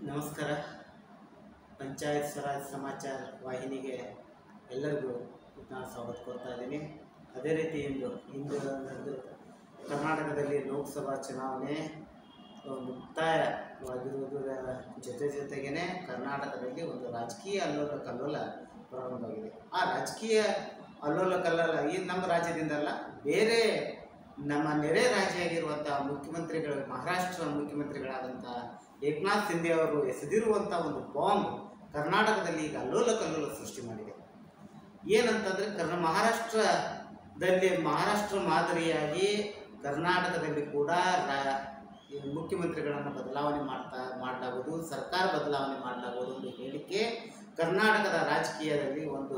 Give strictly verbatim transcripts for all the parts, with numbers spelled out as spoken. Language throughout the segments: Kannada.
ನಮಸ್ಕಾರ. ಪಂಚಾಯತ್ ರಾಜ್ ಸಮಾಚಾರ ವಾಹಿನಿಗೆ ಎಲ್ಲರಿಗೂ ನಾನು ಸ್ವಾಗತ ಕೊಡ್ತಾ ಇದ್ದೀನಿ. ಅದೇ ರೀತಿ ಇಂದು ಇಂದು ನಡೆದು ಕರ್ನಾಟಕದಲ್ಲಿ ಲೋಕಸಭಾ ಚುನಾವಣೆ ಮುಕ್ತಾಯವಾಗಿರುವುದರ ಜೊತೆ ಜೊತೆಗೇ ಕರ್ನಾಟಕದಲ್ಲಿ ಒಂದು ರಾಜಕೀಯ ಅಲ್ಲೋಲ ಕಲ್ಲೋಲ ಪ್ರಾರಂಭವಾಗಿದೆ. ಆ ರಾಜಕೀಯ ಅಲ್ಲೋಲ ಕಲ್ಲೋಲ ಈ ನಮ್ಮ ರಾಜ್ಯದಿಂದಲ್ಲ, ಬೇರೆ ನಮ್ಮ ನೆರೆ ರಾಜ್ಯ ಆಗಿರುವಂಥ ಮುಖ್ಯಮಂತ್ರಿಗಳು, ಮಹಾರಾಷ್ಟ್ರ ಮುಖ್ಯಮಂತ್ರಿಗಳಾದಂಥ ಏಕನಾಥ್ ಶಿಂದೆ ಅವರು ಎಸೆದಿರುವಂಥ ಒಂದು ಬಾಂಬ್ ಕರ್ನಾಟಕದಲ್ಲಿ ಈಗ ಅಲ್ಲೋಲ ಕಲ್ಲೋಲ ಸೃಷ್ಟಿ ಮಾಡಿದೆ. ಏನಂತಂದರೆ ಕರ್ನ ಮಹಾರಾಷ್ಟ್ರದಲ್ಲಿ ಮಹಾರಾಷ್ಟ್ರ ಮಾದರಿಯಾಗಿ ಕರ್ನಾಟಕದಲ್ಲಿ ಕೂಡ ಮುಖ್ಯಮಂತ್ರಿಗಳನ್ನು ಬದಲಾವಣೆ ಮಾಡ್ತಾ ಮಾಡಲಾಗುವುದು, ಸರ್ಕಾರ ಬದಲಾವಣೆ ಮಾಡಲಾಗುವುದು ಒಂದು ಹೇಳಿಕೆ ಕರ್ನಾಟಕದ ರಾಜಕೀಯದಲ್ಲಿ ಒಂದು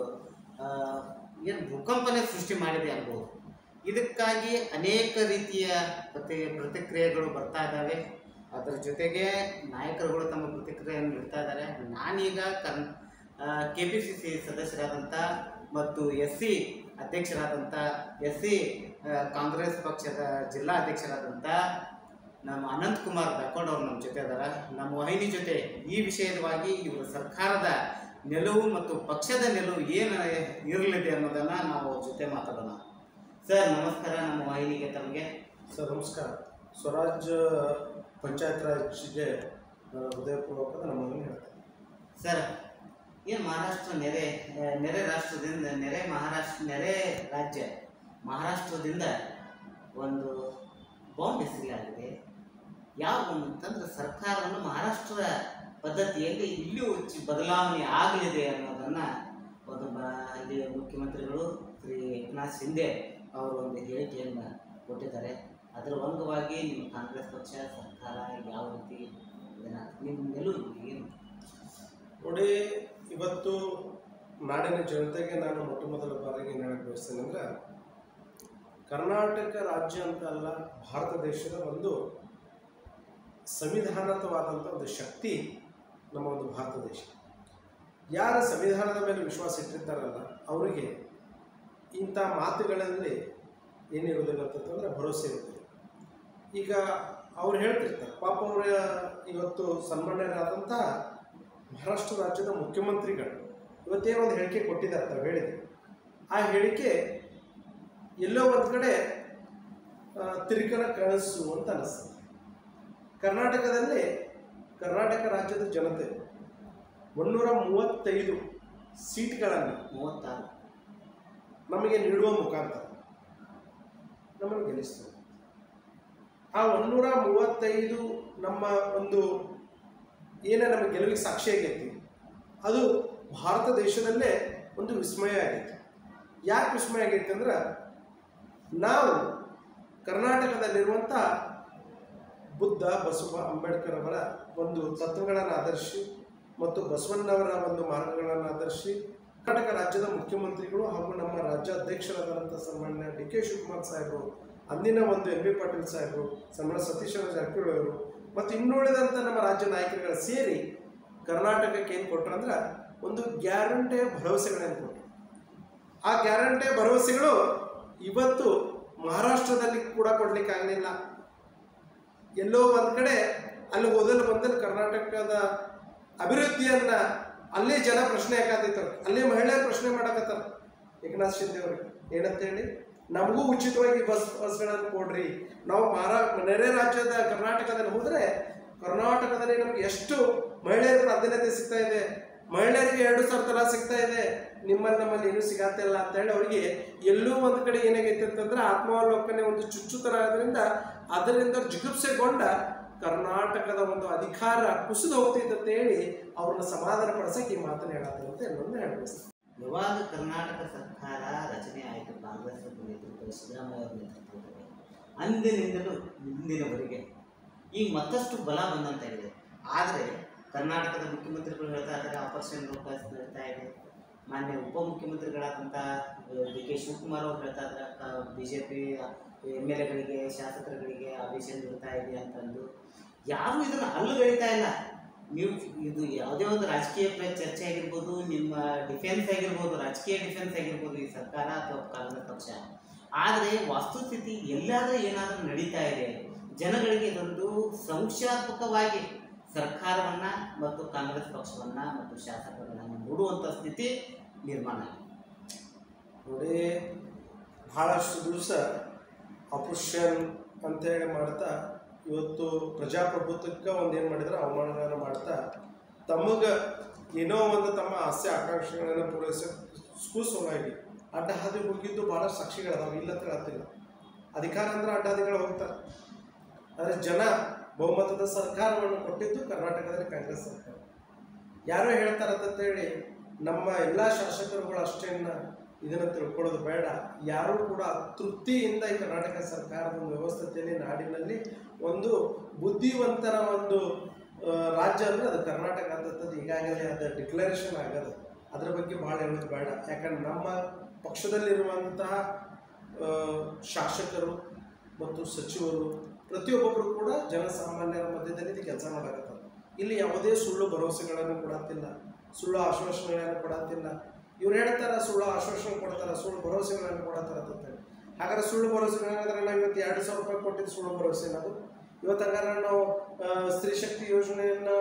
ಏನು ಭೂಕಂಪನೆ ಸೃಷ್ಟಿ ಮಾಡಿದೆ ಅನ್ಬೋದು. ಇದಕ್ಕಾಗಿ ಅನೇಕ ರೀತಿಯ ಪ್ರತಿ ಪ್ರತಿಕ್ರಿಯೆಗಳು ಬರ್ತಾ ಇದ್ದಾವೆ. ಅದರ ಜೊತೆಗೆ ನಾಯಕರುಗಳು ತಮ್ಮ ಪ್ರತಿಕ್ರಿಯೆಯನ್ನು ನೀಡ್ತಾ ಇದ್ದಾರೆ. ನಾನೀಗ ಕರ್ನ್ ಕೆ ಪಿ ಸಿ ಸಿ ಸದಸ್ಯರಾದಂಥ ಮತ್ತು ಎಸ್ ಸಿ ಅಧ್ಯಕ್ಷರಾದಂಥ ಎಸ್ ಸಿ ಕಾಂಗ್ರೆಸ್ ಪಕ್ಷದ ಜಿಲ್ಲಾ ಅಧ್ಯಕ್ಷರಾದಂಥ ನಮ್ಮ ಅನಂತ್ ಕುಮಾರ್ ಬೆಕ್ಕೋಡ್ ಅವರು ನಮ್ಮ ಜೊತೆ ಇದ್ದಾರೆ. ನಮ್ಮ ವಾಹಿನಿ ಜೊತೆ ಈ ವಿಷಯವಾಗಿ ಇವರ ಸರ್ಕಾರದ ನಿಲುವು ಮತ್ತು ಪಕ್ಷದ ನಿಲುವು ಏನು ಇರಲಿದೆ ಅನ್ನೋದನ್ನು ನಾವು ಅವ್ರ ಜೊತೆ ಮಾತಾಡೋಣ. ಸರ್ ನಮಸ್ಕಾರ, ನಮ್ಮ ವಾಹಿನಿಗೆ ತಮಗೆ. ಸರ್ ನಮಸ್ಕಾರ. ಸ್ವರಾಜ್ ಪಂಚಾಯತ್ ರಾಜ್ಗೆ ಹೃದಯಪೂರ್ವಕದ ನಮ್ಮನ್ನು ಹೇಳ್ತೇನೆ. ಸರ್, ಏನು ಮಹಾರಾಷ್ಟ್ರ ನೆರೆ ನೆರೆ ರಾಷ್ಟ್ರದಿಂದ ನೆರೆ ಮಹಾರಾಷ್ಟ್ರ ನೆರೆ ರಾಜ್ಯ ಮಹಾರಾಷ್ಟ್ರದಿಂದ ಒಂದು ಬಾಂಬ್ ಎಸೆಯಲಾಗಿದೆ. ಯಾವ ಅಂತಂದ್ರೆ ಸರ್ಕಾರವನ್ನು ಮಹಾರಾಷ್ಟ್ರ ಪದ್ಧತಿಯಲ್ಲಿ ಇಲ್ಲಿಯೂ ಬದಲಾವಣೆ ಆಗಲಿದೆ ಅನ್ನೋದನ್ನು ಒಂದು ಅಲ್ಲಿ ಮುಖ್ಯಮಂತ್ರಿಗಳು ಶ್ರೀ ಏಕನಾಥ್ ಶಿಂದೆ ಅವರು ಒಂದು ಹೇಳಿಕೆಯನ್ನು ಕೊಟ್ಟಿದ್ದಾರೆ. ಅದರ ಅಂಗವಾಗಿ ನಿಮ್ಮ ಕಾಂಗ್ರೆಸ್ ಪಕ್ಷ ಸರ್ಕಾರ ಯಾವ ರೀತಿ ಇದನ್ನು ನಿಮ್ಮ ನಿಲುವು ಏನು? ನೋಡಿ, ಇವತ್ತು ನಾಡಿನ ಜನತೆಗೆ ನಾನು ಮೊಟ್ಟ ಮೊದಲ ಬಾರಿಗೆ ಏನು ಹೇಳಕ್ಕೆ ಬಯಸ್ತೇನೆ ಅಂದರೆ, ಕರ್ನಾಟಕ ರಾಜ್ಯ ಅಂತ ಅಲ್ಲ, ಭಾರತ ದೇಶದ ಒಂದು ಸಂವಿಧಾನತವಾದಂಥ ಒಂದು ಶಕ್ತಿ ನಮ್ಮ ಒಂದು ಭಾರತ ದೇಶ. ಯಾರ ಸಂವಿಧಾನದ ಮೇಲೆ ವಿಶ್ವಾಸ ಇಟ್ಟಿರ್ತಾರಲ್ಲ ಅವರಿಗೆ ಇಂಥ ಮಾತುಗಳಲ್ಲಿ ಏನಿರೋದಿಲ್ಲ ಅಂತಂದರೆ ಭರವಸೆ ಇರುತ್ತೆ. ಈಗ ಅವ್ರು ಹೇಳ್ತಿರ್ತಾರೆ, ಪಾಪ ಅವರ ಇವತ್ತು ಸನ್ಮಾನ್ಯರಾದಂಥ ಮಹಾರಾಷ್ಟ್ರ ರಾಜ್ಯದ ಮುಖ್ಯಮಂತ್ರಿಗಳು ಇವತ್ತೇನೋ ಒಂದು ಹೇಳಿಕೆ ಕೊಟ್ಟಿದ್ದಾರೆ ತಾವು ಹೇಳಿದೆ. ಆ ಹೇಳಿಕೆ ಎಲ್ಲೋ ಒಂದು ಕಡೆ ತಿರುಕನ ಕನಸು ಅಂತ ಅನ್ನಿಸ್ತದೆ. ಕರ್ನಾಟಕದಲ್ಲಿ ಕರ್ನಾಟಕ ರಾಜ್ಯದ ಜನತೆ ಒಂದೂರ ಮೂವತ್ತೈದು ಸೀಟ್ಗಳನ್ನು ಮೂವತ್ತಾರು ನಮಗೆ ನೀಡುವ ಮುಖಾಂತರ ನಮ್ಮನ್ನು ಗೆಲ್ಲಿಸ್ತದೆ. ಆ ಒಂದೂರ ಮೂವತ್ತೈದು ನಮ್ಮ ಒಂದು ಏನೇ ನಮ್ಮ ಗೆಲುವಿಗೆ ಸಾಕ್ಷಿ ಆಗೈತಿ, ಅದು ಭಾರತ ದೇಶದಲ್ಲೇ ಒಂದು ವಿಸ್ಮಯ ಆಗೈತಿ. ಯಾಕೆ ವಿಸ್ಮಯ ಆಗೈತಿ ಅಂದ್ರೆ, ನಾವು ಕರ್ನಾಟಕದಲ್ಲಿರುವಂಥ ಬುದ್ಧ, ಬಸವ, ಅಂಬೇಡ್ಕರ್ ಅವರ ಒಂದು ತತ್ವಗಳನ್ನು ಆಧರಿಸಿ ಮತ್ತು ಬಸವಣ್ಣವರ ಒಂದು ಮಾರ್ಗಗಳನ್ನು ಆಧರಿಸಿ ಕರ್ನಾಟಕ ರಾಜ್ಯದ ಮುಖ್ಯಮಂತ್ರಿಗಳು ಹಾಗೂ ನಮ್ಮ ರಾಜ್ಯಾಧ್ಯಕ್ಷರಾದಂಥ ಸನ್ಮಾನ್ಯ ಡಿ ಕೆ ಶಿವಕುಮಾರ್ ಸಾಹೇಬರು, ಅಂದಿನ ಒಂದು ಎಂ ಬಿ ಪಾಟೀಲ್ ಸಾಹೇಬರು, ಸನ್ಮಾನ್ಯ ಸತೀಶ್ ಜಾರಕಿಹೊಳಿ ಅವರು ಮತ್ತು ಇನ್ನುಳಿದಂಥ ನಮ್ಮ ರಾಜ್ಯ ನಾಯಕರುಗಳು ಸೇರಿ ಕರ್ನಾಟಕಕ್ಕೆ ಏನು ಕೊಟ್ಟರು ಅಂದ್ರೆ ಒಂದು ಗ್ಯಾರಂಟಿ ಭರವಸೆಗಳನ್ನು ಕೊಟ್ಟರು. ಆ ಗ್ಯಾರಂಟಿ ಭರವಸೆಗಳು ಇವತ್ತು ಮಹಾರಾಷ್ಟ್ರದಲ್ಲಿ ಕೂಡ ಕೊಡಲಿಕ್ಕಾಗಲಿಲ್ಲ. ಎಲ್ಲೋ ಒಂದು ಕಡೆ ಅಲ್ಲಿ ಹೋದಲ್ಲಿ ಬಂದಲ್ಲಿ ಕರ್ನಾಟಕದ ಅಭಿವೃದ್ಧಿಯನ್ನು ಅಲ್ಲೇ ಜನ ಪ್ರಶ್ನೆ ಹಾಕತ್ತಿರ್ತಾರೆ, ಅಲ್ಲೇ ಮಹಿಳೆಯರು ಪ್ರಶ್ನೆ ಮಾಡಕತ್ತಾರ ಏಕನಾಥ್ ಶಿಂದೆ ಅವ್ರಿಗೆ ಏನಂತೇಳಿ, ನಮಗೂ ಉಚಿತವಾಗಿ ಬಸ್ ಬಸ್ಗಳನ್ನು ಕೊಡ್ರಿ. ನಾವು ಮಹಾರಾ ನೆರೆ ರಾಜ್ಯದ ಕರ್ನಾಟಕದಲ್ಲಿ ಹೋದರೆ ಕರ್ನಾಟಕದಲ್ಲಿ ನಮ್ಗೆ ಎಷ್ಟು ಮಹಿಳೆಯರ ಪ್ರಾಧಾನ್ಯತೆ ಸಿಗ್ತಾ ಇದೆ, ಮಹಿಳೆಯರಿಗೆ ಎರಡು ಸಾವಿರ ತಲಾ ಸಿಗ್ತಾ ಇದೆ, ನಿಮ್ಮಲ್ಲಿ ನಮ್ಮಲ್ಲಿ ಏನೂ ಸಿಗತ್ತಿಲ್ಲ ಅಂತೇಳಿ ಅವರಿಗೆ ಎಲ್ಲೂ ಒಂದು ಕಡೆ ಏನಾಗೈತೆ ಅಂತಂದ್ರೆ ಆತ್ಮಾವಲೋಕನೆ ಒಂದು ಚುಚ್ಚುತರ ಆದ್ರಿಂದ ಅದರಿಂದ ಜಿಗುಪ್ಸೆಗೊಂಡ ಕರ್ನಾಟಕದ ಒಂದು ಅಧಿಕಾರ ಕುಸಿದು ಹೋಗ್ತೈತೆ ಅಂತ ಹೇಳಿ ಅವ್ರನ್ನ ಸಮಾಧಾನ ಪಡಿಸಕ್ಕೆ ಈ ಮಾತನ್ನು ಹೇಳತ್ತೆ ಅಂತ ಎಲ್ಲೊಂದು ಹೇಳ್ಬೋದು. ಯಾವಾಗ ಕರ್ನಾಟಕ ಸರ್ಕಾರ ರಚನೆ ಆಯಿತು ಕಾಂಗ್ರೆಸ್ ನೇತೃತ್ವ ಸಿದ್ದರಾಮಯ್ಯ ಅವರ ನೇತೃತ್ವದಲ್ಲಿ, ಅಂದಿನಿಂದಲೂ ಇಂದಿನವರೆಗೆ ಈಗ ಮತ್ತಷ್ಟು ಬಲ ಬಂದಂತಾಗಿದೆ. ಆದರೆ ಕರ್ನಾಟಕದ ಮುಖ್ಯಮಂತ್ರಿಗಳು ಹೇಳ್ತಾ ಇದ್ದಾರೆ ಆಪರೇಷನ್ ಲೋಕಾಸ್ ಹೇಳ್ತಾ ಇದೆ. ಮಾನ್ಯ ಉಪಮುಖ್ಯಮಂತ್ರಿಗಳಾದಂಥ ಡಿ ಕೆ ಶಿವಕುಮಾರ್ ಅವರು ಹೇಳ್ತಾ ಇದ್ದಾರೆ B J P M L ಎಗಳಿಗೆ ಶಾಸಕರುಗಳಿಗೆ ಆದೇಶ ನೀಡ್ತಾ ಇದೆ ಅಂತಂದು. ಯಾರೂ ಇದನ್ನು ಅಲ್ಲುಗಡಿತಾ ಇಲ್ಲ. ನೀವು ಇದು ಯಾವುದೇ ಒಂದು ರಾಜಕೀಯ ಚರ್ಚೆ ಆಗಿರ್ಬೋದು, ನಿಮ್ಮ ಡಿಫೆನ್ಸ್ ಆಗಿರ್ಬೋದು, ರಾಜಕೀಯ ಡಿಫೆನ್ಸ್ ಆಗಿರ್ಬೋದು ಈ ಸರ್ಕಾರ ಅಥವಾ ಕಾಂಗ್ರೆಸ್ ಪಕ್ಷ, ಆದರೆ ವಸ್ತುಸ್ಥಿತಿ ಎಲ್ಲಾದರೂ ಏನಾದರೂ ನಡೀತಾ ಇದೆ, ಜನಗಳಿಗೆ ಇದೊಂದು ಸಂಶಯಾತ್ಮಕವಾಗಿ ಸರ್ಕಾರವನ್ನು ಮತ್ತು ಕಾಂಗ್ರೆಸ್ ಪಕ್ಷವನ್ನು ಮತ್ತು ಶಾಸಕರನ್ನು ನೋಡುವಂಥ ಸ್ಥಿತಿ ನಿರ್ಮಾಣ ಆಗಿದೆ. ನೋಡಿ, ಭಾಳಷ್ಟು ದಿವಸ ಆಪರೇಷನ್ ಅಂತೇಳಿ ಮಾಡ್ತಾ ಇವತ್ತು ಪ್ರಜಾಪ್ರಭುತ್ವಕ್ಕೆ ಒಂದು ಏನು ಮಾಡಿದ್ರೆ ಅವಮಾನಗಳನ್ನು ಮಾಡ್ತಾ ತಮಗೆ ಏನೋ ಒಂದು ತಮ್ಮ ಆಸೆ ಆಕಾಂಕ್ಷೆಗಳನ್ನು ಪೂರೈಸೋಕ್ಕೂ ಸಲುವಾಗಿ ಅಡ್ಡ ಹಾದಿ ಹೋಗಿದ್ದು ಭಾಳ ಸಾಕ್ಷಿಗಳದಾವೆ, ಇಲ್ಲ ಅಂತ ಹೇಳ್ತಿಲ್ಲ. ಅಧಿಕಾರ ಅಂದ್ರೆ ಅಡ್ಡಾದಿಗಳು ಹೋಗ್ತಾರೆ. ಆದರೆ ಜನ ಬಹುಮತದ ಸರ್ಕಾರವನ್ನು ಕೊಟ್ಟಿದ್ದು ಕರ್ನಾಟಕದಲ್ಲಿ ಕಾಂಗ್ರೆಸ್ ಸರ್ಕಾರ. ಯಾರೋ ಹೇಳ್ತಾರಂತೇಳಿ ನಮ್ಮ ಎಲ್ಲ ಶಾಸಕರುಗಳು ಅಷ್ಟೇನ ಇದನ್ನು ತಿಳ್ಕೊಳ್ಳೋದು ಬೇಡ. ಯಾರೂ ಕೂಡ ತೃಪ್ತಿಯಿಂದ ಈ ಕರ್ನಾಟಕ ಸರ್ಕಾರದ ಒಂದು ವ್ಯವಸ್ಥೆಯಲ್ಲಿ ನಾಡಿನಲ್ಲಿ ಒಂದು ಬುದ್ಧಿವಂತರ ಒಂದು ರಾಜ್ಯ ಅಂದರೆ ಅದು ಕರ್ನಾಟಕ ಅಂತದ್ದು ಈಗಾಗಲೇ ಅದು ಡಿಕ್ಲರೇಷನ್ ಆಗೋದು. ಅದರ ಬಗ್ಗೆ ಭಾಳ ಹೇಳೋದು ಬೇಡ. ಯಾಕಂದ್ರೆ ನಮ್ಮ ಪಕ್ಷದಲ್ಲಿರುವಂತಹ ಶಾಸಕರು ಮತ್ತು ಸಚಿವರು ಪ್ರತಿಯೊಬ್ಬೊಬ್ಬರು ಕೂಡ ಜನಸಾಮಾನ್ಯರ ಮಧ್ಯದಲ್ಲಿ ಇದು ಕೆಲಸ ಮಾಡಕತ್ತಾರೆ. ಇಲ್ಲಿ ಯಾವುದೇ ಸುಳ್ಳು ಭರವಸೆಗಳನ್ನು ಕೊಡತ್ತಿಲ್ಲ, ಸುಳ್ಳು ಆಶ್ವಾಸನೆಗಳನ್ನು ಕೊಡತ್ತಿಲ್ಲ. ಇವ್ರು ಹೇಳ್ತಾರೆ ಸುಳ್ಳು ಆಶ್ವಾಸನೆ ಕೊಡ್ತಾರೆ, ಸುಳ್ಳು ಭರವಸೆಗಳನ್ನು ಕೊಡತ್ತಾರೆ ಅಂತೇಳಿ. ಹಾಗಾದ್ರೆ ಸುಳ್ಳು ಭರವಸೆಗಳಂದ್ರೆ ನಾವು ಇವತ್ತು ಎರಡು ಸಾವಿರ ರೂಪಾಯಿ ಕೊಟ್ಟಿದ್ದು ಸುಳ್ಳು ಭರವಸೆ ಅದು. ಇವತ್ತು ಹಂಗಾದ್ರೆ ನಾವು ಸ್ತ್ರೀ ಶಕ್ತಿ ಯೋಜನೆಯನ್ನು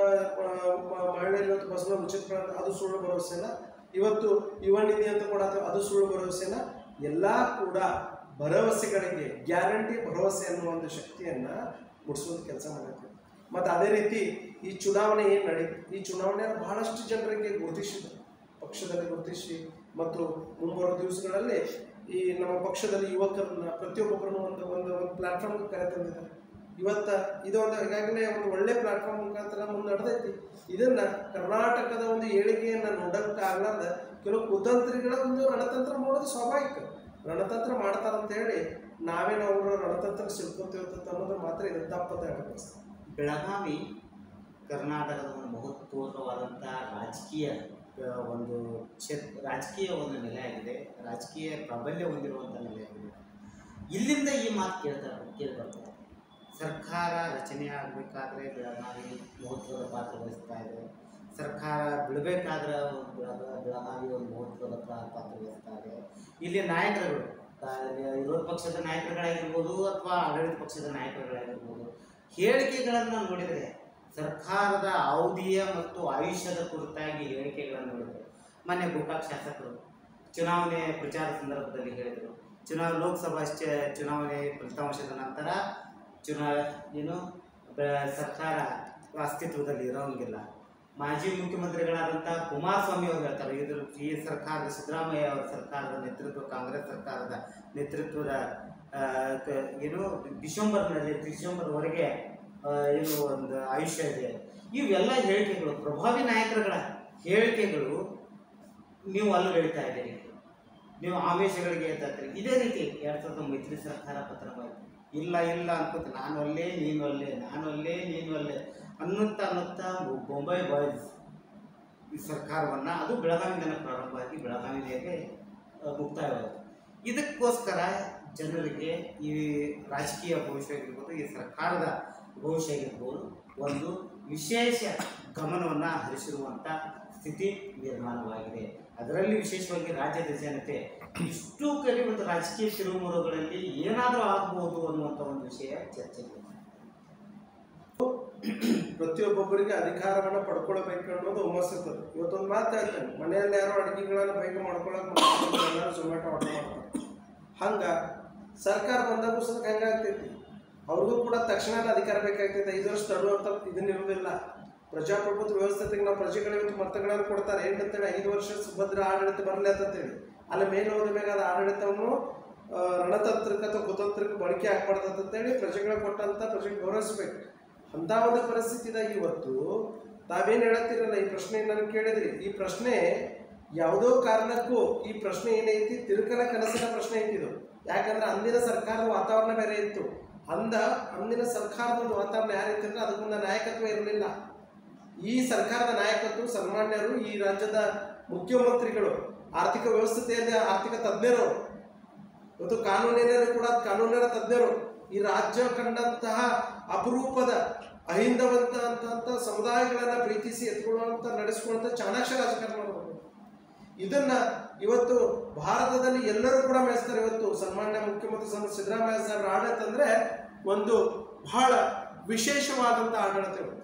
ಮಹಿಳೆಯರು ಇವತ್ತು ಬಸ್ನ ಉಚಿತ ಅದು ಸುಳ್ಳು ಭರವಸೆನ. ಇವತ್ತು ಯುವ ನಿಧಿ ಅಂತ ಕೊಡತ್ತೇವೆ ಅದು ಸುಳ್ಳು ಭರವಸೆನ. ಎಲ್ಲ ಕೂಡ ಭರವಸೆಗಳಿಗೆ ಗ್ಯಾರಂಟಿ ಭರವಸೆ ಅನ್ನುವ ಒಂದು ಶಕ್ತಿಯನ್ನು ಮುಡಿಸೋದು ಕೆಲಸ ಮಾಡುತ್ತೆ. ಮತ್ತು ಅದೇ ರೀತಿ ಈ ಚುನಾವಣೆ ಏನು ನಡೀತು, ಈ ಚುನಾವಣೆಯನ್ನು ಬಹಳಷ್ಟು ಜನರಿಗೆ ಗುರುತಿಸಿದ್ರು, ಪಕ್ಷದಲ್ಲಿ ಗುರುತಿಸಿ ಮತ್ತು ಮುಂಬರುವ ದಿವಸಗಳಲ್ಲಿ ಈ ನಮ್ಮ ಪಕ್ಷದಲ್ಲಿ ಯುವಕರನ್ನ ಪ್ರತಿಯೊಬ್ಬೊಬ್ಬರನ್ನು ಒಂದು ಒಂದು ಒಂದು ಪ್ಲಾಟ್ಫಾರ್ಮ್ಗೆ ಕರೆ ತಂದಿದ್ದಾರೆ. ಇವತ್ತು ಇದೊಂದು ಈಗಾಗಲೇ ಒಂದು ಒಳ್ಳೆ ಪ್ಲಾಟ್ಫಾರ್ಮ್ ಮುಖಾಂತರ ಮುಂದೆ ನಡೆದೈತಿ. ಇದನ್ನು ಕರ್ನಾಟಕದ ಒಂದು ಏಳಿಗೆಯನ್ನು ನೋಡೋಕ್ಕಾಗಲಾರ್ದ ಕೆಲವು ಕುತಂತ್ರಿಗಳ ಒಂದು ರಣತಂತ್ರ ಮಾಡೋದು ಸ್ವಾಭಾವಿಕ. ರಣತಂತ್ರ ಮಾಡ್ತಾರಂತ ಹೇಳಿ ನಾವೇನು ಅವರು ರಣತಂತ್ರ ಸಿಡ್ಕೊತೀವಿ ಅನ್ನೋದು ಮಾತ್ರ ಇದು ತಪ್ಪತ್ತ ಹೇಳಬೇಕು. ಬೆಳಗಾವಿ ಕರ್ನಾಟಕದ ಒಂದು ಮಹತ್ವವಾದಂಥ ರಾಜಕೀಯ ಒಂದು ಕ್ಷೇತ್ರ, ರಾಜಕೀಯ ಒಂದು ನೆಲೆಯಾಗಿದೆ, ರಾಜಕೀಯ ಪ್ರಾಬಲ್ಯ ಹೊಂದಿರುವಂಥ ನೆಲೆಯಾಗಿದೆ. ಇಲ್ಲಿಂದ ಈ ಮಾತು ಕೇಳ್ತಾ ಕೇಳಿಬರ್ತದೆ. ಸರ್ಕಾರ ರಚನೆ ಆಗಬೇಕಾದ್ರೆ ಬೆಳಗಾವಿ ಮಹತ್ವದ ಪಾತ್ರ ವಹಿಸ್ತಾ ಇದೆ. ಸರ್ಕಾರ ಬಿಡಬೇಕಾದ್ರೆ ಬೆಳಗ ಬೆಳಗಾವಿ ಒಂದು ಮಹತ್ವದ ಪಾತ್ರ ವಹಿಸ್ತಾ ಇದೆ. ಇಲ್ಲಿ ನಾಯಕರುಗಳು, ವಿರೋಧ ಪಕ್ಷದ ನಾಯಕರುಗಳಾಗಿರ್ಬೋದು ಅಥವಾ ಆಡಳಿತ ಪಕ್ಷದ ನಾಯಕರುಗಳಾಗಿರ್ಬೋದು, ಹೇಳಿಕೆಗಳನ್ನು ನೋಡಿದರೆ ಸರ್ಕಾರದ ಅವಧಿಯ ಮತ್ತು ಆಯುಷ್ಯದ ಕುರಿತಾಗಿ ಹೇಳಿಕೆಗಳನ್ನು ನೋಡಿದರೆ, ಮೊನ್ನೆ ಗೋಕಾಕ್ ಶಾಸಕರು ಚುನಾವಣೆ ಪ್ರಚಾರ ಸಂದರ್ಭದಲ್ಲಿ ಹೇಳಿದರು, ಚುನಾವಣೆ ಲೋಕಸಭಾ ಚುನಾವಣೆ ಫಲಿತಾಂಶದ ನಂತರ ಚುನಾ ಏನು ಸರ್ಕಾರ ಅಸ್ತಿತ್ವದಲ್ಲಿ ಇರೋಂಗಿಲ್ಲ. ಮಾಜಿ ಮುಖ್ಯಮಂತ್ರಿಗಳಾದಂಥ ಕುಮಾರಸ್ವಾಮಿ ಅವರು ಹೇಳ್ತಾರೆ, ಇದ್ರ ಈ ಸರ್ಕಾರದ ಸಿದ್ದರಾಮಯ್ಯ ಅವರ ಸರ್ಕಾರದ ನೇತೃತ್ವ, ಕಾಂಗ್ರೆಸ್ ಸರ್ಕಾರದ ನೇತೃತ್ವದ ಏನು ಡಿಸೆಂಬರ್ನಲ್ಲಿ ಡಿಸೆಂಬರ್ವರೆಗೆ ಏನು ಒಂದು ಆಯುಷ್ಯ ಇದೆ. ಇವೆಲ್ಲ ಹೇಳಿಕೆಗಳು, ಪ್ರಭಾವಿ ನಾಯಕರುಗಳ ಹೇಳಿಕೆಗಳು ನೀವು ಅಲ್ಲಿ ಹೇಳ್ತಾ ಇದ್ದೀರಿ, ನೀವು ಆವೇಶಗಳಿಗೆ ಎತ್ತಾತ್ರಿ. ಇದೇ ರೀತಿ ಎರಡು ಸಾವಿರದ ಮೈತ್ರಿ ಸರ್ಕಾರ ಪತನವಾಯಿತು. ಇಲ್ಲ ಇಲ್ಲ ಅನ್ಕೋತ ನಾನು ಅಲ್ಲೇ ನೀನು ಅಲ್ಲೇ ನಾನು ಅಲ್ಲೇ ನೀನು ಅಲ್ಲೇ ಅನ್ನುತ್ತಾ ಅನ್ನುತ್ತಾ ಬೊಂಬೈ ಬಾಯ್ಸ್ ಈ ಸರ್ಕಾರವನ್ನು, ಅದು ಬೆಳಗಾವಿಯಿಂದ ಪ್ರಾರಂಭವಾಗಿ ಬೆಳಗಾವಿಗೆ ಮುಕ್ತಾಯವಾಯಿತು. ಇದಕ್ಕೋಸ್ಕರ ಜನರಿಗೆ ಈ ರಾಜಕೀಯ ಭವಿಷ್ಯ ಆಗಿರ್ಬೋದು, ಈ ಸರ್ಕಾರದ ಭವಿಷ್ಯ ಆಗಿರ್ಬೋದು, ಒಂದು ವಿಶೇಷ ಗಮನವನ್ನು ಹರಿಸಿರುವಂಥ ಸ್ಥಿತಿ ನಿರ್ಮಾಣವಾಗಿದೆ. ಅದರಲ್ಲಿ ವಿಶೇಷವಾಗಿ ರಾಜ್ಯದ ಜನತೆ ಇಷ್ಟು ಕಡೆ ಒಂದು ರಾಜಕೀಯ ತಿರುಮುರುಗಳಲ್ಲಿ ಏನಾದರೂ ಆಗ್ಬೋದು ಅನ್ನುವಂಥ ಒಂದು ವಿಷಯ ಚರ್ಚೆಗೆ. ಪ್ರತಿಯೊಬ್ಬೊಬ್ಬರಿಗೆ ಅಧಿಕಾರವನ್ನು ಪಡ್ಕೊಳ್ಬೇಕು ಅನ್ನೋದು ಹುಮ್ಮಸ್ಸಿರ್ತದೆ. ಇವತ್ತೊಂದು ಮಾತು ಹೇಳ್ತೇನೆ, ಮನೆಯಲ್ಲಿ ಯಾರೋ ಅಡುಗೆಗಳನ್ನು ಬೇಗ ಮಾಡ್ಕೊಳಕ್ಕೆ ಎಲ್ಲರೂ ಝೊಮ್ಯಾಟೊ ಆರ್ಡರ್ ಮಾಡ್ತಾರೆ. ಹಂಗೆ ಸರ್ಕಾರ ಬಂದಾಗ ಸದಕ್ಕೆ ಹೆಂಗಾಗ್ತೈತಿ, ಅವ್ರಿಗೂ ಕೂಡ ತಕ್ಷಣ ಅಧಿಕಾರ ಬೇಕಾಗ್ತೈತೆ. ಐದು ವರ್ಷ ತಡುವಂಥ ಇದನ್ನಿರೋದಿಲ್ಲ. ಪ್ರಜಾಪ್ರಭುತ್ವ ವ್ಯವಸ್ಥೆಗೆ ನಾವು ಪ್ರಜೆಗಳಿಗೆ ಮತಗಳನ್ನು ಕೊಡ್ತಾರೆ. ಏನಂತೇಳಿ ಐದು ವರ್ಷ ಸುಭದ್ರ ಆಡಳಿತ ಬರಲಿ ಅಂತೇಳಿ ಅಲ್ಲಿ ಮೇಲೆ ಹೋದ ಮೇಲೆ ಅದು ಆಡಳಿತವನ್ನು ರಣತಂತ್ರಕ್ಕೆ ಅಥವಾ ಕುತಂತ್ರಕ್ಕೆ ಬಳಕೆ ಆಗ್ಬಾರ್ದು ಅಂತೇಳಿ ಪ್ರಜೆಗಳಿಗೆ ಕೊಟ್ಟಂಥ ಪ್ರಜೆಗೆ ಗೌರವಿಸ್ಬೇಕು. ಅಂಥ ಒಂದು ಪರಿಸ್ಥಿತಿದಾಗ ಇವತ್ತು ತಾವೇನು ಹೇಳತ್ತೀರಲ್ಲ, ಈ ಪ್ರಶ್ನೆ ನಾನು ಕೇಳಿದ್ರಿ, ಈ ಪ್ರಶ್ನೆ ಯಾವುದೋ ಕಾರಣಕ್ಕೂ ಈ ಪ್ರಶ್ನೆ ಏನೈತಿ ತಿರುಕಲ ಕನಸಿನ ಪ್ರಶ್ನೆ ಐತಿ ಇದು. ಯಾಕಂದ್ರೆ ಅಂದಿನ ಸರ್ಕಾರದ ವಾತಾವರಣ ಬೇರೆ ಇತ್ತು. ಅಂದ ಅಂದಿನ ಸರ್ಕಾರದ ಒಂದು ವಾತಾವರಣ ಯಾರೈತಿ ಅಂದ್ರೆ ಅದಕ್ಕೊಂದು ನಾಯಕತ್ವ ಇರಲಿಲ್ಲ. ಈ ಸರ್ಕಾರದ ನಾಯಕತ್ವ ಸನ್ಮಾನ್ಯರು, ಈ ರಾಜ್ಯದ ಮುಖ್ಯಮಂತ್ರಿಗಳು, ಆರ್ಥಿಕ ವ್ಯವಸ್ಥೆಯಲ್ಲಿ ಆರ್ಥಿಕ ತಜ್ಞರು, ಮತ್ತು ಕಾನೂನಿನಲ್ಲಿ ಕೂಡ ಕಾನೂನಿನ ತಜ್ಞರು, ಈ ರಾಜ್ಯ ಕಂಡಂತಹ ಅಪರೂಪದ ಅಹಿಂದವಂತ ಅಂತ ಸಮುದಾಯಗಳನ್ನು ಪ್ರೀತಿಸಿ ಎತ್ಕೊಳ್ಳುವಂಥ ನಡೆಸ್ಕೊಳ್ಳುವಂಥ ಚಾಣಾಕ್ಷ ರಾಜಕಾರಣಗಳು. ಇದನ್ನ ಇವತ್ತು ಭಾರತದಲ್ಲಿ ಎಲ್ಲರೂ ಕೂಡ ಮೆಚ್ತಾರೆ. ಇವತ್ತು ಸನ್ಮಾನ್ಯ ಮುಖ್ಯಮಂತ್ರಿ ಸಿದ್ದರಾಮಯ್ಯ ಸಾಹೇಬರ ಆಡಳಿತ ಅಂದರೆ ಒಂದು ಬಹಳ ವಿಶೇಷವಾದಂಥ ಆಡಳಿತ.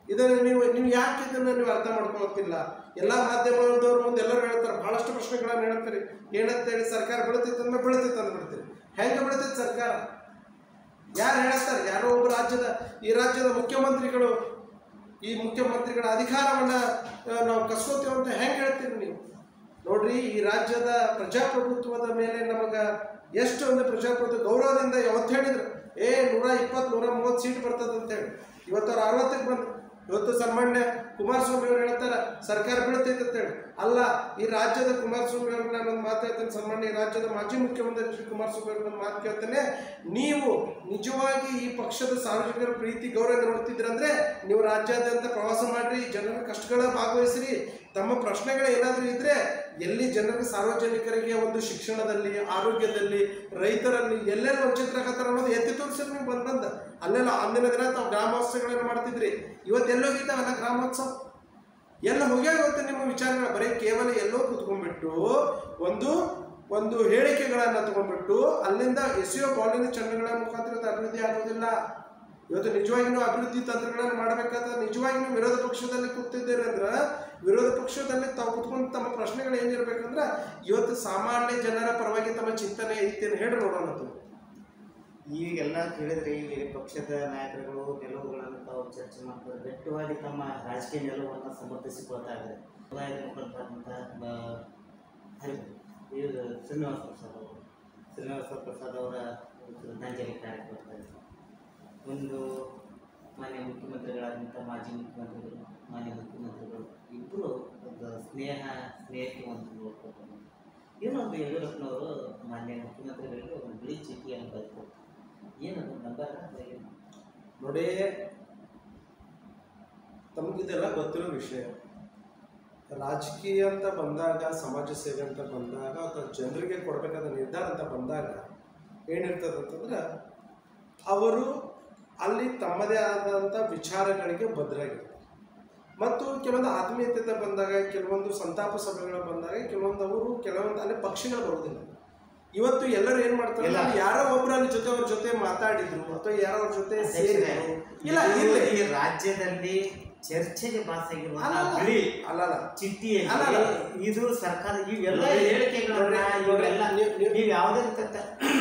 ಇದನ್ನು ನೀವು ನೀವು ಯಾಕೆ ಇದನ್ನು ನೀವು ಅರ್ಥ ಮಾಡ್ಕೊಳ್ತಿಲ್ಲ? ಎಲ್ಲ ಮಾಧ್ಯಮದವ್ರ ಮುಂದೆ ಎಲ್ಲರೂ ಹೇಳ್ತಾರೆ, ಬಹಳಷ್ಟು ಪ್ರಶ್ನೆಗಳನ್ನು ಹೇಳ್ತಾರೆ. ಏನಂತೇಳಿ ಸರ್ಕಾರ ಬೆಳಿತೈತೆ ಅಂದ್ರೆ ಬೆಳಿತೈತೆ ಅಂತ ಬಿಡ್ತೀರಿ. ಹೆಂಗೆ ಬೆಳಿತೈತೆ ಸರ್ಕಾರ? ಯಾರು ಹೇಳ್ತಾರೆ? ಯಾರೋ ಒಬ್ಬ ರಾಜ್ಯದ ಈ ರಾಜ್ಯದ ಮುಖ್ಯಮಂತ್ರಿಗಳು ಈ ಮುಖ್ಯಮಂತ್ರಿಗಳ ಅಧಿಕಾರವನ್ನು ನಾವು ಕಸ್ಕೋತೀವಿ ಅಂತ ಹೆಂಗೆ ಹೇಳ್ತೀರಿ ನೀವು? ನೋಡ್ರಿ, ಈ ರಾಜ್ಯದ ಪ್ರಜಾಪ್ರಭುತ್ವದ ಮೇಲೆ ನಮಗೆ ಎಷ್ಟು ಒಂದು ಪ್ರಜಾಪ್ರಭುತ್ವ ಗೌರವದಿಂದ ಯಾವತ್ತು ಹೇಳಿದ್ರು, ಏ ನೂರ ಇಪ್ಪತ್ತು ನೂರ ಮೂವತ್ತು ಸೀಟ್ ಬರ್ತದೆ ಅಂತೇಳಿ. ಇವತ್ತು ಅವ್ರು ಅರವತ್ತಕ್ಕೆ ಬಂದು ಇವತ್ತು ಸನ್ಮಾನ್ಯ ಕುಮಾರಸ್ವಾಮಿ ಅವರು ಹೇಳ್ತಾರೆ ಸರ್ಕಾರ ಬೀಳ್ತೈತೆ ಅಂತೇಳಿ. ಅಲ್ಲ, ಈ ರಾಜ್ಯದ ಕುಮಾರಸ್ವಾಮಿ ಅವ್ರಿಗೆ ನಾನೊಂದು ಮಾತು ಹೇಳ್ತೇನೆ. ಸನ್ಮಾನ್ಯ ಈ ರಾಜ್ಯದ ಮಾಜಿ ಮುಖ್ಯಮಂತ್ರಿ ಶ್ರೀ ಕುಮಾರಸ್ವಾಮಿ ಅವ್ರಿಗೆ ಒಂದು ಮಾತು ಕೇಳ್ತೇನೆ. ನೀವು ನಿಜವಾಗಿ ಈ ಪಕ್ಷದ ಸಾರ್ವಜನಿಕರ ಪ್ರೀತಿ ಗೌರವ ನೋಡ್ತಿದ್ರಂದ್ರೆ ನೀವು ರಾಜ್ಯಾದ್ಯಂತ ಪ್ರವಾಸ ಮಾಡ್ರಿ, ಜನರ ಕಷ್ಟಗಳ ಭಾಗವಹಿಸ್ರಿ. ತಮ್ಮ ಪ್ರಶ್ನೆಗಳು ಏನಾದರೂ ಇದ್ರೆ ಎಲ್ಲಿ ಜನರಿಗೆ ಸಾರ್ವಜನಿಕರಿಗೆ ಒಂದು ಶಿಕ್ಷಣದಲ್ಲಿ, ಆರೋಗ್ಯದಲ್ಲಿ, ರೈತರಲ್ಲಿ ಎಲ್ಲೆಲ್ಲ ವಂಚಿತರಾಗತ್ತಾರ ಅನ್ನೋದು ಎತ್ತಿ ತೋರಿಸಿದ್ರೆ ನೀವು ಬಂದು ಬಂದ ಅಲ್ಲೆಲ್ಲ ಅಂದಿನ ದಿನ ತಾವು ಗ್ರಾಮೋತ್ಸವಗಳನ್ನು ಮಾಡ್ತಿದ್ರಿ. ಇವತ್ತು ಎಲ್ಲೋಗಿದ್ದಾವಲ್ಲ ಗ್ರಾಮೋತ್ಸವ? ಎಲ್ಲ ಹೋಗ್ಯಾಗ ಇವತ್ತು ನಿಮ್ಮ ವಿಚಾರಗಳು ಬರೀ ಕೇವಲ ಎಲ್ಲೋ ಕೂತ್ಕೊಂಡ್ಬಿಟ್ಟು ಒಂದು ಒಂದು ಹೇಳಿಕೆಗಳನ್ನು ತಗೊಂಡ್ಬಿಟ್ಟು ಅಲ್ಲಿಂದ ಎಸೆಯೋ ಬಾಲಿನ ಚಂಡಗಳ ಮುಖಾಂತರ ಅಭಿವೃದ್ಧಿ ಆಗೋದಿಲ್ಲ. ಇವತ್ತು ನಿಜವಾಗಿ ನೀವು ಅಭಿವೃದ್ಧಿ ತಂತ್ರಗಳನ್ನು ಮಾಡಬೇಕಾದ್ರೆ ನಿಜವಾಗಿ ನೀವು ವಿರೋಧ ಪಕ್ಷದಲ್ಲಿ ಕೂತಿದ್ದೀರಿ ಅಂದ್ರೆ ವಿರೋಧ ಪಕ್ಷದಲ್ಲಿ ತಾವು ಕೂತ್ಕೊಂಡು ತಮ್ಮ ಪ್ರಶ್ನೆಗಳು ಏನಿರ್ಬೇಕಂದ್ರೆ ಇವತ್ತು ಸಾಮಾನ್ಯ ಜನರ ಪರವಾಗಿ ತಮ್ಮ ಚಿಂತನೆ ಐತೇನು ಹೇಳಿ ನೋಡೋಣ. ಈಗೆಲ್ಲ ಕೇಳಿದ್ರೆ ಈ ಪಕ್ಷದ ನಾಯಕರುಗಳು ನಿಲುವುಗಳನ್ನು ತಾವು ಚರ್ಚೆ ಮಾಡ್ತಾರೆ. ಗಟ್ಟಿಯಾಗಿ ತಮ್ಮ ರಾಜಕೀಯ ನಿಲುವನ್ನು ಸಮರ್ಥಿಸಿಕೊಳ್ತಾ ಇದ್ದಾರೆ. ಸಮುದಾಯದ ಮುಖಂಡರಾದಂಥ ಇವರು ಶ್ರೀನಿವಾಸ ಪ್ರಸಾದ್ ಅವರು ಶ್ರೀನಿವಾಸ ಪ್ರಸಾದ್ ಅವರ ಶ್ರದ್ಧಾಂಜಲಿ ಕಾರ್ಯಕ್ರಮ ಇದ್ದಾರೆ. ಒಂದು ಮಾನ್ಯ ಮುಖ್ಯಮಂತ್ರಿಗಳಾದಂಥ ಮಾಜಿ ಮುಖ್ಯಮಂತ್ರಿಗಳು, ಮಾನ್ಯ ಮುಖ್ಯಮಂತ್ರಿಗಳು ಇಬ್ಬರು ಒಂದು ಸ್ನೇಹ ಸ್ನೇಹಕ್ಕೆ ಒಂದು ನೋಡ್ಕೊಳ್ತಾರೆ. ಏನೊಂದು ಯಡಿಯೂರಪ್ಪನವರು ಮಾನ್ಯ ಮುಖ್ಯಮಂತ್ರಿಗಳಿಗೆ ಒಂದು ಬಿಳಿ ಚೀಟಿಯನ್ನು ಬರೆದುಕೊಡ್ತಾರೆ. ಏನದು ನಂಬರ್ ನೋಡಿ, ತಮಗಿದೆಲ್ಲ ಗೊತ್ತಿರೋ ವಿಷಯ. ರಾಜಕೀಯ ಅಂತ ಬಂದಾಗ, ಸಮಾಜ ಸೇವೆ ಅಂತ ಬಂದಾಗ, ಅಥವಾ ಜನರಿಗೆ ಕೊಡಬೇಕಾದ ನಿರ್ಧಾರ ಅಂತ ಬಂದಾಗ ಏನಿರ್ತದೆ ಅಂತಂದ್ರೆ ಅವರು ಅಲ್ಲಿ ತಮ್ಮದೇ ಆದಂಥ ವಿಚಾರಗಳಿಗೆ ಬದ್ಧರಾಗಿರ್ತಾರೆ. ಮತ್ತು ಕೆಲವೊಂದು ಆತ್ಮೀಯತೆ ಬಂದಾಗ, ಕೆಲವೊಂದು ಸಂತಾಪ ಸಭೆಗಳು ಬಂದಾಗ ಕೆಲವೊಂದು ಅವರು ಕೆಲವೊಂದು ಅಲ್ಲಿ ಪಕ್ಷಗಳು ಬರುವುದಿಲ್ಲ. ಇವತ್ತು ಎಲ್ಲರೂ ಏನ್ ಮಾಡ್ತಾರೆ, ಯಾರೋ ಒಬ್ರು ಅಲ್ಲಿ ಜೊತೆ ಅವ್ರ ಜೊತೆ ಮಾತಾಡಿದ್ರು ಅಥವಾ ಯಾರೋ ಅವ್ರ ಜೊತೆ ಸೇರಿದ್ರು. ಇಲ್ಲ, ಈ ರಾಜ್ಯದಲ್ಲಿ ಚರ್ಚೆಗೆ ಪಾಸಾಗಿರುವ ಬಿಳಿ ಅಲ್ಲ ಚಿಟ್ಟಿ ಇದು ಸರ್ಕಾರ ಇವೆಲ್ಲ ಹೇಳಿಕೆಗಳನ್ನ ಇವೆಲ್ಲ ನೀವು ಯಾವುದೇ ರೀತಿ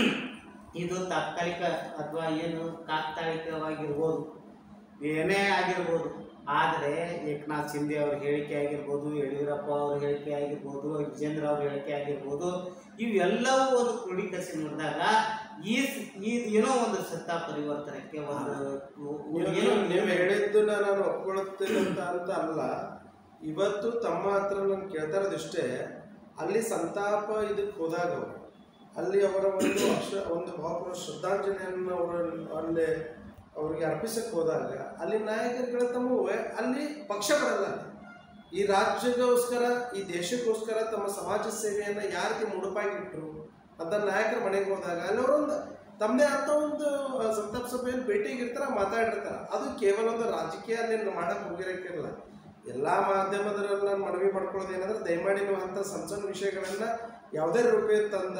ಇದು ತಾತ್ಕಾಲಿಕ ಅಥವಾ ಏನು ತಾತ್ಕಾಲಿಕವಾಗಿರ್ಬೋದು, ಏನೇ ಆಗಿರ್ಬೋದು. ಆದರೆ ಏಕನಾಥ್ ಶಿಂದೆ ಅವ್ರ ಹೇಳಿಕೆ ಆಗಿರ್ಬೋದು, ಯಡಿಯೂರಪ್ಪ ಅವ್ರ ಹೇಳಿಕೆ ಆಗಿರ್ಬೋದು, ವಿಜೇಂದ್ರ ಅವ್ರ ಹೇಳಿಕೆ ಆಗಿರ್ಬೋದು, ಇವೆಲ್ಲವೂ ಒಂದು ಕ್ರೋಢೀಕರಿಸಿ ನೋಡಿದಾಗ ಈ ಈ ಏನೋ ಒಂದು ಸತ್ತಾ ಪರಿವರ್ತನಕ್ಕೆ ಒಂದು ನೀವು ಹೇಳಿದ್ದನ್ನ ನಾನು ಒಪ್ಕೊಳ್ತೇನೆ ಅಂತ ಅಂತ ಅಲ್ಲ. ಇವತ್ತು ತಮ್ಮ ಹತ್ರ ನಾನು ಕೇಳ್ತಾ ಇರೋದಿಷ್ಟೇ, ಅಲ್ಲಿ ಸಂತಾಪ ಇದಕ್ಕೆ ಹೋದಾಗ ಅವರು ಅಲ್ಲಿ ಅವರ ಒಂದು ಅಕ್ಷ ಒಂದು ಭಾವಪೂರ್ವ ಶ್ರದ್ಧಾಂಜಲಿಯನ್ನು ಅವರ ಅಲ್ಲೇ ಅವ್ರಿಗೆ ಅರ್ಪಿಸಕ್ಕೆ ಹೋದಾಗ ಅಲ್ಲಿ ನಾಯಕರುಗಳ ತಮ್ಮ ಅಲ್ಲಿ ಪಕ್ಷ ಬರಲ್ಲ. ಈ ರಾಜ್ಯಗೋಸ್ಕರ, ಈ ದೇಶಕ್ಕೋಸ್ಕರ ತಮ್ಮ ಸಮಾಜ ಸೇವೆಯನ್ನು ಯಾವ ರೀತಿ ಮುಡುಪಾಗಿಟ್ಟರು ಅಂತ ನಾಯಕರ ಮನೆಗೆ ಹೋದಾಗ ಅಲ್ಲಿ ಅವರೊಂದು ತಮ್ಮದೇ ಅಂತ ಒಂದು ಸಂತಾಪ ಸಭೆಯಲ್ಲಿ ಭೇಟಿಗಿರ್ತಾರೆ, ಮಾತಾಡಿರ್ತಾರೆ. ಅದು ಕೇವಲ ಒಂದು ರಾಜಕೀಯ ಅಲ್ಲಿ ಮಾಡಕ್ಕೆ ಹೋಗಿರೋಕ್ಕಿರಲ್ಲ. ಎಲ್ಲ ಮಾಧ್ಯಮದಲ್ಲಿ ನಾನು ಮನವಿ ಮಾಡ್ಕೊಳ್ಳೋದು ಏನಂದ್ರೆ, ದಯಮಾಡಿ ನೀವು ಅಂಥ ಸಣ್ಣ ಸಣ್ಣ ವಿಷಯಗಳನ್ನು ಯಾವುದೇ ರೂಪೇ ತಂದ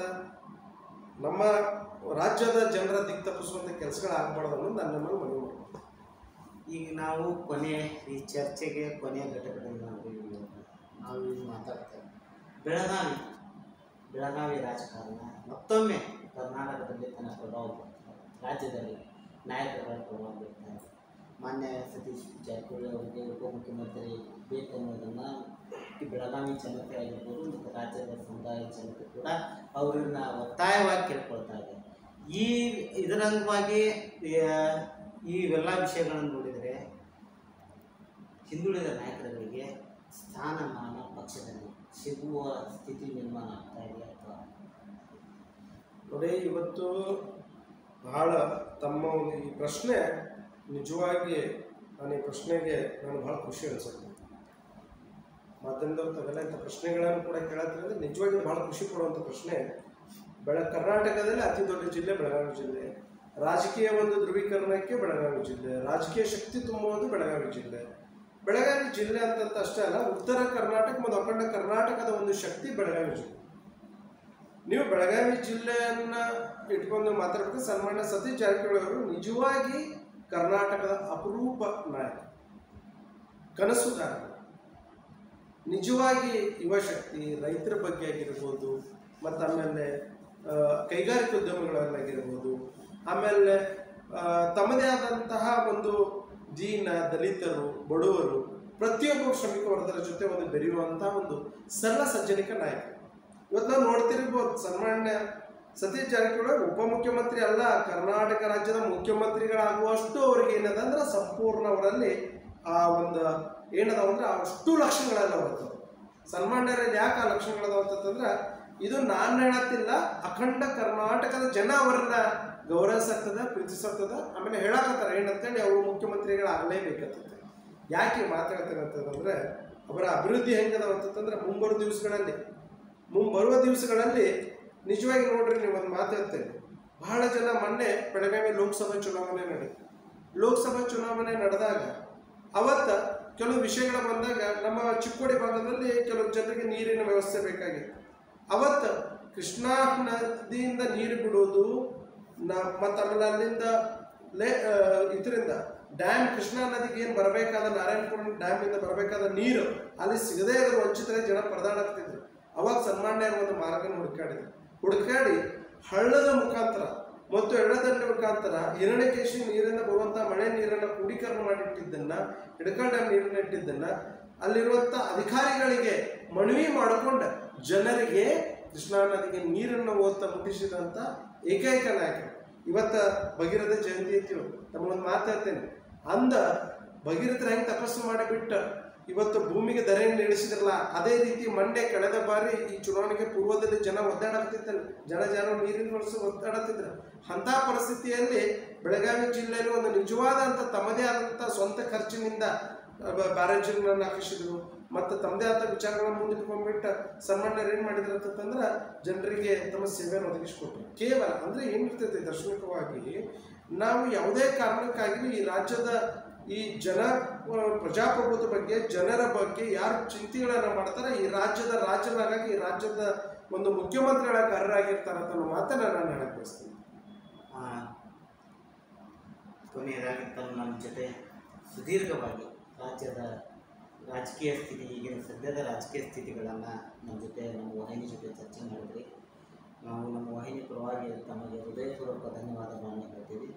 ನಮ್ಮ ರಾಜ್ಯದ ಜನರ ದಿಕ್ಕು ತಪ್ಪಿಸುವಂಥ ಕೆಲಸಗಳಾಗಬಾರ್ದು ಅನ್ನೋದು ನನ್ನ ಮೇಲೆ ಮನವಿ ಮಾಡ್ತೀನಿ. ಈಗ ನಾವು ಕೊನೆ ಈ ಚರ್ಚೆಗೆ ಕೊನೆಯ ಘಟಕದಲ್ಲಿ ನಾವು ನಾವು ಈಗ ಮಾತಾಡ್ತೇವೆ. ಬೆಳಗಾವಿ ಬೆಳಗಾವಿ ರಾಜಕಾರಣ ಮತ್ತೊಮ್ಮೆ ಕರ್ನಾಟಕದಲ್ಲಿ ತನ್ನ ಪ್ರಭಾವ ಬೀರ್ತಾರೆ, ರಾಜ್ಯದಲ್ಲಿ ನಾಯಕರ ಪ್ರಭಾವ ಬೀರ್ತಾರೆ. ಮಾನ್ಯ ಸತೀಶ್ ಜಾರಕಿಹೊಳಿ ಅವರಿಗೆ ಉಪಮುಖ್ಯಮಂತ್ರಿ ಬೇಕನ್ನೋದನ್ನು ಈ ಬೆಳಗಾವಿ ಜನತೆ ಆಗಿರ್ಬೋದು ಮತ್ತು ರಾಜ್ಯದ ಸಮುದಾಯ ಜನತೆ ಕೂಡ ಅವರನ್ನ ಒತ್ತಾಯವಾಗಿ ಕೇಳ್ಕೊಳ್ತಾ ಇದೆ. ಈ ಇದರ ಅಂಗವಾಗಿ ಇವೆಲ್ಲ ವಿಷಯಗಳನ್ನು ನೋಡಿದರೆ ಹಿಂದುಳಿದ ನಾಯಕರುಗಳಿಗೆ ಸ್ಥಾನಮಾನ ಪಕ್ಷದಲ್ಲಿ ಸಿಗುವ ಸ್ಥಿತಿ ನಿರ್ಮಾಣ ಆಗ್ತಾ ಇದೆ ಅಥವಾ? ನೋಡಿ, ಇವತ್ತು ಬಹಳ ತಮ್ಮ ಒಂದು ಈ ಪ್ರಶ್ನೆ ನಿಜವಾಗಿ ನಾನು ಈ ಪ್ರಶ್ನೆಗೆ ನಾನು ಭಾಳ ಖುಷಿ ಅನಿಸುತ್ತೆ. ಮಾಧ್ಯಮದವ್ರು ತಾವೆಲ್ಲ ಇಂಥ ಪ್ರಶ್ನೆಗಳನ್ನು ಕೂಡ ಕೇಳತ್ತಿದ್ರೆ ನಿಜವಾಗಿ ಭಾಳ ಖುಷಿ ಪಡುವಂಥ ಪ್ರಶ್ನೆ. ಬೆಳ ಕರ್ನಾಟಕದಲ್ಲಿ ಅತಿ ದೊಡ್ಡ ಜಿಲ್ಲೆ ಬೆಳಗಾವಿ ಜಿಲ್ಲೆ, ರಾಜಕೀಯ ಒಂದು ಧ್ರುವೀಕರಣಕ್ಕೆ ಬೆಳಗಾವಿ ಜಿಲ್ಲೆ, ರಾಜಕೀಯ ಶಕ್ತಿ ತುಂಬುವುದು ಬೆಳಗಾವಿ ಜಿಲ್ಲೆ. ಬೆಳಗಾವಿ ಜಿಲ್ಲೆ ಅಂತಂತ ಅಷ್ಟೇ ಅಲ್ಲ, ಉತ್ತರ ಕರ್ನಾಟಕ ಮತ್ತು ಅಖಂಡ ಕರ್ನಾಟಕದ ಒಂದು ಶಕ್ತಿ ಬೆಳಗಾವಿ ಜಿಲ್ಲೆ. ನೀವು ಬೆಳಗಾವಿ ಜಿಲ್ಲೆಯನ್ನು ಇಟ್ಕೊಂಡು ಮಾತಾಡಬೇಕು. ಸನ್ಮಾನ್ಯ ಸತೀಶ್ ಜಾರಕಿಹೊಳಿ ಅವರು ನಿಜವಾಗಿ ಕರ್ನಾಟಕದ ಅಪರೂಪ ನಾಯಕ. ಕನಸುಗಾರರು. ನಿಜವಾಗಿ ಯುವಶಕ್ತಿ ರೈತರ ಬಗ್ಗೆ ಆಗಿರ್ಬೋದು, ಮತ್ತು ಆಮೇಲೆ ಕೈಗಾರಿಕೋದ್ಯಮಿಗಳಲ್ಲಾಗಿರ್ಬೋದು, ಆಮೇಲೆ ತಮ್ಮದೇ ಆದಂತಹ ಒಂದು ದೀನ ದಲಿತರು, ಬಡವರು, ಪ್ರತಿಯೊಬ್ಬ ಶ್ರಮಿಕ ವರ್ಗದ ಜೊತೆ ಒಂದು ಬೆರೆಯುವಂತಹ ಒಂದು ಸರಳ ಸಜ್ಜನಿಕ ನಾಯಕ. ಇವತ್ತು ನಾವು ನೋಡ್ತಿರ್ಬೋದು, ಸನ್ಮಾನ್ಯ ಸತೀಶ್ ಜಾರಕಿಹೊಳಿ ಉಪಮುಖ್ಯಮಂತ್ರಿ ಅಲ್ಲ, ಕರ್ನಾಟಕ ರಾಜ್ಯದ ಮುಖ್ಯಮಂತ್ರಿಗಳಾಗುವಷ್ಟು ಅವ್ರಿಗೆ ಏನದ ಅಂದ್ರೆ ಸಂಪೂರ್ಣ ಅವರಲ್ಲಿ ಆ ಒಂದು ಏನದಾವ ಅಂದ್ರೆ ಅಷ್ಟು ಲಕ್ಷಣಗಳೆಲ್ಲ ಬರ್ತದೆ. ಸನ್ಮಾನ್ಯರಲ್ಲಿ ಯಾಕೆ ಆ ಲಕ್ಷಣಗಳದಾವ ಅಂತಂದ್ರೆ, ಇದು ನಾನು ಹೇಳತ್ತಿಲ್ಲ, ಅಖಂಡ ಕರ್ನಾಟಕದ ಜನ ಅವರನ್ನ ಗೌರವಿಸತ್ತದ, ಪ್ರೀತಿಸತ್ತದ, ಆಮೇಲೆ ಹೇಳಕತ್ತಾರ ಏನಂತೇಳಿ ಅವರು ಮುಖ್ಯಮಂತ್ರಿಗಳಾಗಲೇಬೇಕಂತ. ಯಾಕೆ ಮಾತಾಡ್ತಾರೆ ಅಂತಂದ್ರೆ, ಅವರ ಅಭಿವೃದ್ಧಿ ಹೆಂಗದಾವ ಅಂತಂದ್ರೆ ಮುಂಬರುವ ದಿವಸಗಳಲ್ಲಿ ಮುಂಬರುವ ದಿವಸಗಳಲ್ಲಿ ನಿಜವಾಗಿ ನೋಡ್ರಿ, ನೀವು ಒಂದು ಮಾತಾಡ್ತೇನೆ. ಬಹಳ ಜನ ಮೊನ್ನೆ ಬೆಳಗಾವಿ ಲೋಕಸಭಾ ಚುನಾವಣೆ ನಡೆ ಲೋಕಸಭಾ ಚುನಾವಣೆ ನಡೆದಾಗ ಅವತ್ತ ಕೆಲವು ವಿಷಯಗಳು ಬಂದಾಗ ನಮ್ಮ ಚಿಕ್ಕೋಡಿ ಭಾಗದಲ್ಲಿ ಕೆಲವು ಜನರಿಗೆ ನೀರಿನ ವ್ಯವಸ್ಥೆ ಬೇಕಾಗಿತ್ತು. ಅವತ್ತು ಕೃಷ್ಣಾ ನದಿಯಿಂದ ನೀರು ಬಿಡೋದು ನ ಮತ್ತು ಆಮೇಲೆ ಅಲ್ಲಿಂದ ಲೇ ಇದರಿಂದ ಡ್ಯಾಮ್ ಕೃಷ್ಣಾ ನದಿಗೆ ಏನು ಬರಬೇಕಾದ ನಾರಾಯಣಪುರ ಡ್ಯಾಮಿಂದ ಬರಬೇಕಾದ ನೀರು ಅಲ್ಲಿ ಸಿಗದೇ ಇರೋ ವಂಚಿತರೆ ಜನ ಪರದಾಡ್ತಿದ್ರು. ಅವಾಗ ಸನ್ಮಾನ್ಯರ ಒಂದು ಮಾರ್ಗನ ಹುಡುಕಾಡಿದ್ರು. ಹುಡುಕಾಡಿ ಹಳ್ಳದ ಮುಖಾಂತರ ಮತ್ತು ಎಳ್ಳದಂಡೆ ಮುಖಾಂತರ ಹಿರಣ್ಯಕೇಶಿ ನೀರಿಂದ ಬರುವಂತಹ ಮಳೆ ನೀರನ್ನು ಕ್ರೋಢೀಕರಣ ಮಾಡಿಟ್ಟಿದ್ದನ್ನ, ಹಿಡಕಲ್ ಡ್ಯಾಮ್ ನೀರನ್ನ ಇಟ್ಟಿದ್ದನ್ನ ಅಲ್ಲಿರುವಂಥ ಅಧಿಕಾರಿಗಳಿಗೆ ಮನವಿ ಮಾಡಿಕೊಂಡು ಜನರಿಗೆ ಕೃಷ್ಣಾ ನದಿಗೆ ನೀರನ್ನು ಓದ್ತಾ ಮುಟ್ಟಿಸಿದಂಥ ಏಕೈಕ ನಾಯಕ. ಇವತ್ತ ಭಗೀರಥ ಜಯಂತಿ ಐತಿ, ತಮ್ಮೊಂದು ಮಾತಾಡ್ತೇನೆ. ಅಂದ ಭಗೀರಥರ ಹೆಂಗೆ ತಪಸ್ಸು ಮಾಡಿಬಿಟ್ಟು ಇವತ್ತು ಭೂಮಿಗೆ ಧರೆಯನ್ನು ಇಳಿಸಿದ್ರಲ್ಲ, ಅದೇ ರೀತಿ ಮಂಡ್ಯ ಕಳೆದ ಬಾರಿ ಈ ಚುನಾವಣೆಗೆ ಪೂರ್ವದಲ್ಲಿ ಜನ ಒದ್ದಾಡತ್ತಿದ್ದರು, ಜನ ಜನ ನೀರಿನ ಬಳಸಿ ಒದ್ದಾಡತ್ತಿದ್ರು. ಅಂಥ ಪರಿಸ್ಥಿತಿಯಲ್ಲಿ ಬೆಳಗಾವಿ ಜಿಲ್ಲೆಯಲ್ಲಿ ಒಂದು ನಿಜವಾದಂಥ ತಮ್ಮದೇ ಆದಂಥ ಸ್ವಂತ ಖರ್ಚಿನಿಂದ ಬ್ಯಾರೇಜ್ಗಳನ್ನು ಹಾಕಿಸಿದ್ರು ಮತ್ತು ತಮ್ಮದೇ ಆದ ವಿಚಾರಗಳನ್ನು ಮುಂದಿಟ್ಕೊಂಡ್ಬಿಟ್ಟು ಸನ್ಮಾನ್ಯರು ಏನು ಮಾಡಿದ್ರು ಅಂತಂದ್ರೆ ಜನರಿಗೆ ತಮ್ಮ ಸೇವೆಯನ್ನು ಒದಗಿಸಿಕೊಟ್ರು. ಕೇವಲ ಅಂದರೆ ಏನಿರ್ತೈತೆ ದರ್ಶನಿಕವಾಗಿ, ನಾವು ಯಾವುದೇ ಕಾರಣಕ್ಕಾಗಿ ಈ ರಾಜ್ಯದ ಈ ಜನ ಪ್ರಜಾಪ್ರಭುತ್ವ ಬಗ್ಗೆ, ಜನರ ಬಗ್ಗೆ ಯಾರು ಚಿಂತೆಗಳನ್ನು ಮಾಡ್ತಾರೆ, ಈ ರಾಜ್ಯದ ರಾಜ್ಯನಾಗಾಗಿ ಈ ರಾಜ್ಯದ ಒಂದು ಮುಖ್ಯಮಂತ್ರಿಗಳ ಕಾರ್ಯರಾಗಿರ್ತಾರೆ ಅಂತ ಮಾತನ್ನು ನಾನು ಹೇಳಕ್ಕೆ ಬಯಸ್ತೀನಿ. ಕೊನೆಯದಾಗಿ ತಾನು ನಮ್ಮ ಜೊತೆ ಸುದೀರ್ಘವಾಗಿ ರಾಜ್ಯದ ರಾಜಕೀಯ ಸ್ಥಿತಿ, ಈಗಿನ ಸದ್ಯದ ರಾಜಕೀಯ ಸ್ಥಿತಿಗಳನ್ನು ನಮ್ಮ ಜೊತೆ ನಮ್ಮ ವಾಹಿನಿ ಜೊತೆ ಚರ್ಚೆ ಮಾಡಿದ್ರಿ. ನಾವು ನಮ್ಮ ವಾಹಿನಿ ಪರವಾಗಿ ತಮಗೆ ಹೃದಯಪೂರ್ವಕ ಧನ್ಯವಾದಗಳನ್ನು ಹೇಳ್ತೀವಿ.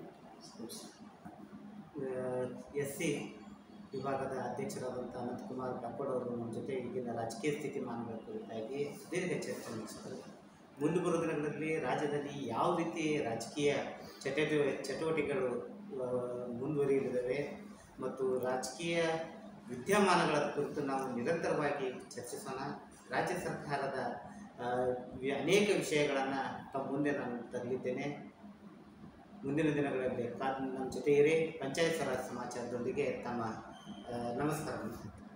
ಎಸ್ ಸಿ ವಿಭಾಗದ ಅಧ್ಯಕ್ಷರಾದಂಥ ಅನಂತಕುಮಾರ್ ಕಾಕೋಡ್ ಅವರು ನಮ್ಮ ಜೊತೆ ಈಗಿನ ರಾಜಕೀಯ ಸ್ಥಿತಿಮಾನಗಳ ಕುರಿತಾಗಿ ಸುದೀರ್ಘ ಚರ್ಚೆ ನಡೆಸಿದರು. ಮುಂದೆ ಬರುವ ದಿನಗಳಲ್ಲಿ ರಾಜ್ಯದಲ್ಲಿ ಯಾವ ರೀತಿ ರಾಜಕೀಯ ಚಟುವ ಚಟುವಟಿಕೆಗಳು ಮುಂದುವರಿಯಲಿವೆ ಮತ್ತು ರಾಜಕೀಯ ವಿದ್ಯಮಾನಗಳ ಕುರಿತು ನಾವು ನಿರಂತರವಾಗಿ ಚರ್ಚಿಸೋಣ. ರಾಜ್ಯ ಸರ್ಕಾರದ ಅನೇಕ ವಿಷಯಗಳನ್ನು ತಮ್ಮ ಮುಂದೆ ನಾನು ತರಲಿದ್ದೇನೆ. ಮುಂದಿನ ದಿನಗಳಲ್ಲಿ ನಮ್ಮ ಜೊತೆ ಇರಿ. ಪಂಚಾಯತ್ ರಾಜ್ ಸಮಾಚಾರದೊಂದಿಗೆ ತಮ್ಮ ನಮಸ್ಕಾರ.